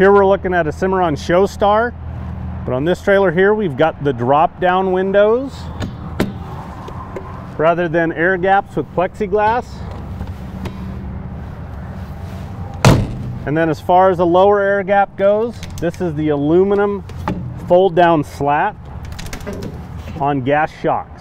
Here we're looking at a Cimarron Showstar, but on this trailer here we've got the drop down windows rather than air gaps with plexiglass. And then as far as the lower air gap goes, this is the aluminum fold down slat on gas shocks.